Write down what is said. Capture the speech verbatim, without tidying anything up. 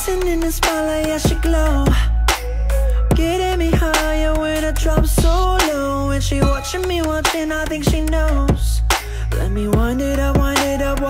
dancing in the spotlight, yeah, she glow. Getting me higher when I drop so low. And she watching me watching, I think she knows. Let me wind it up, wind it up.